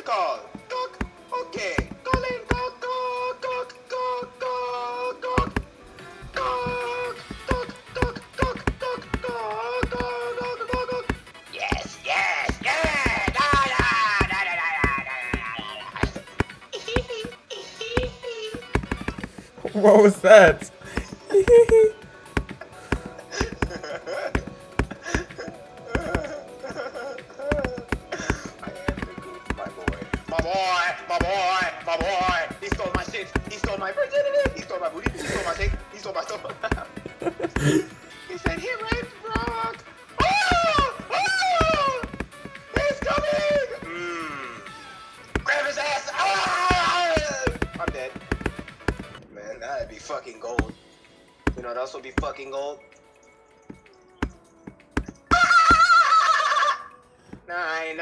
call? Cock. Okay. Call in. Cock. Cock. Cock. Cock. Cock. Cock. Cock. Cock. Cock. Cock. Cock. Cock. Cock. Cock. Yes. Yes. Yes. Da, da, da, da, da, da, da, da. What was that? My boy, he stole my shit, he stole my virginity, he stole my booty, he stole my shit, he stole my soul. He said he raped Brock. Oh! Oh! He's coming! Grab his ass! Ah! I'm dead. Man, that'd be fucking gold. You know what else would be fucking gold? Nine.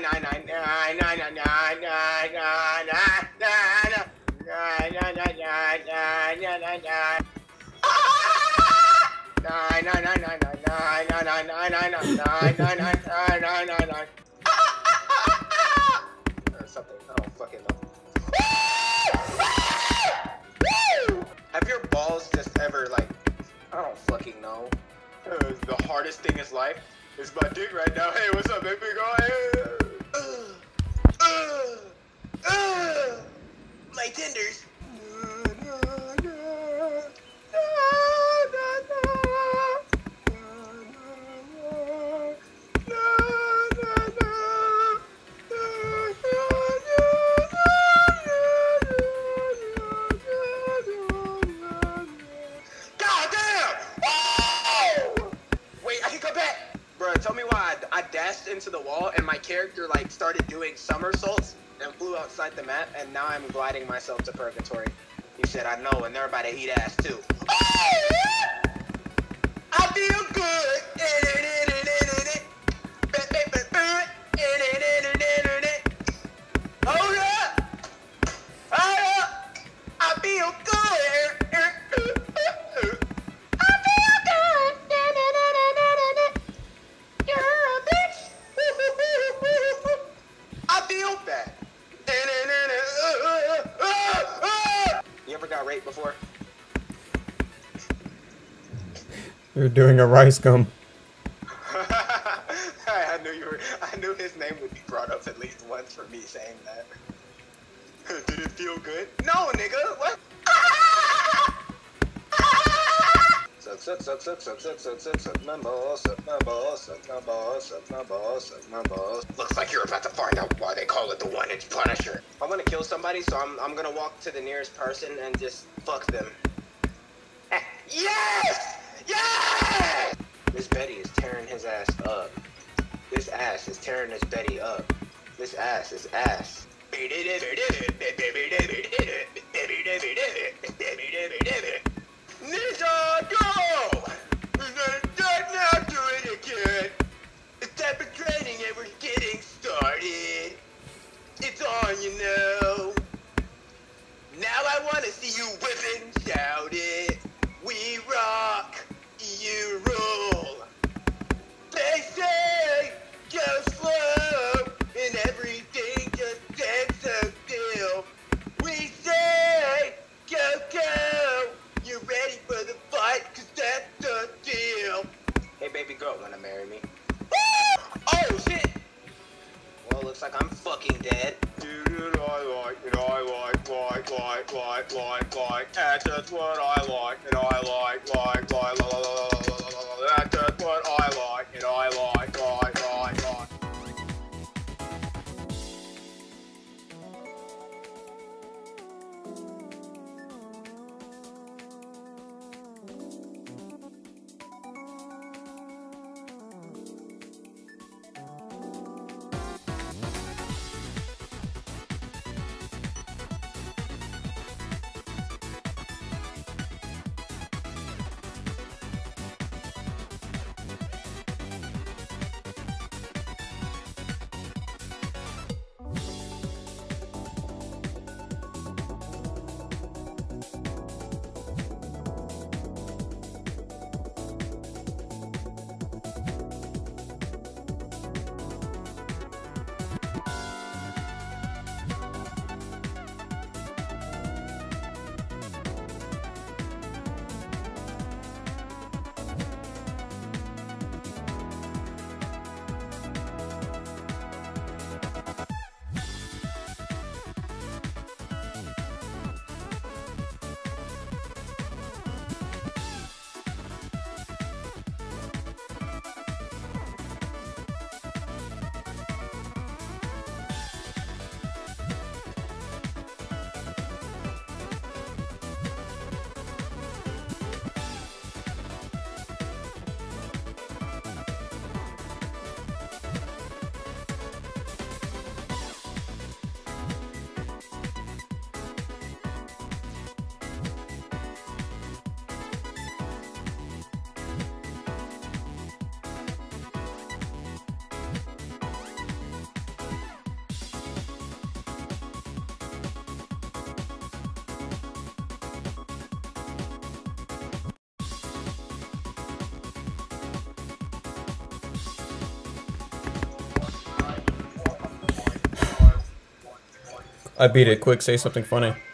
Something, I don't fucking know. Have your balls just ever, like, I don't fucking know. The hardest thing is life. It's my dick right now. Hey, what's up, baby girl? Hey. My tenders. Tell me why I dashed into the wall and my character like started doing somersaults and flew outside the map, and now I'm gliding myself to purgatory. You said I know, and they're about to eat ass too. Oh, I feel good. Hold up. Hold up. I feel good. You ever got raped before? You're doing a rice gum. I knew his name would be brought up at least once for me saying that. Did it feel good? No, nigga. What? Suck my balls, suck my balls, suck my balls, suck my balls, suck my balls. Looks like you're about to find out why they call it the one-inch Punisher. I'm gonna kill somebody, so I'm gonna walk to the nearest person and just fuck them. Yes! Yes! Miss Betty is tearing his ass up. This ass is tearing this Betty up. This ass is ass. Ninja, go! Now do it again. It's time for training and we're getting started. It's on, you know. Now I wanna see you whip and shout it. We rock, you rule. They say go slow and everything just stands so still. We say go, go. You ready for the fight? Cause that's the deal. Hey baby girl, wanna marry me? Oh shit! Well, looks like I'm fucking dead. Dude, I like, and I like. That's just what I like, and I like. That's just what I like, and I like. I beat it. Quick, say something funny.